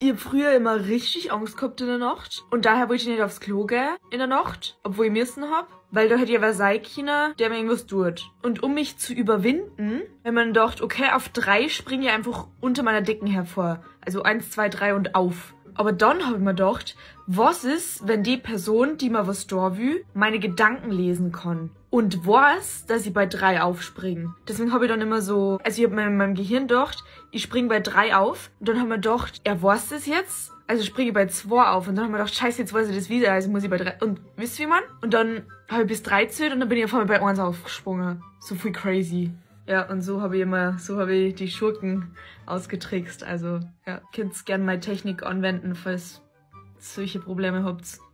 Ich hab früher immer richtig Angst gehabt in der Nacht. Und daher wollte ich nicht aufs Klo gehen in der Nacht, obwohl ich müssen hab. Weil da hätte ja wer sein können, der mir irgendwas tut. Und um mich zu überwinden, wenn man dachte, okay, auf 3 springe ich einfach unter meiner Decken hervor. Also 1, 2, 3 und auf. Aber dann habe ich mir gedacht, was ist, wenn die Person, die mir was da will, meine Gedanken lesen kann? Und weiß, dass ich bei 3 aufspringe. Deswegen habe ich dann immer so, also ich habe mir in meinem Gehirn gedacht, ich springe bei 3 auf. Und dann haben wir gedacht, er weiß das jetzt. Also springe ich bei 2 auf. Und dann haben wir gedacht, scheiße, jetzt weiß ich das wieder. Also muss ich bei 3. Und wisst ihr, wie man? Und dann habe ich bis 3 gezählt und dann bin ich auf einmal bei 1 aufgesprungen. So viel crazy. Ja, und so habe ich die Schurken ausgetrickst. Also, ja, könnt gerne meine Technik anwenden, falls ihr solche Probleme habt.